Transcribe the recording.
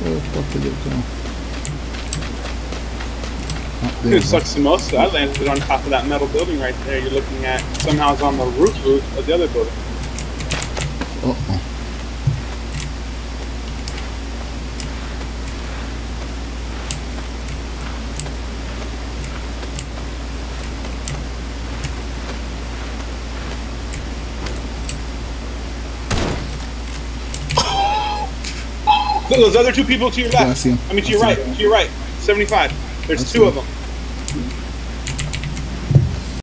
It sucks the most. I landed on top of that metal building right there. You're looking at somehow it's on the roof of the other building. Those other two people to your left. Yeah, I see him. I mean, to your right. To your right. 75. There's two of them.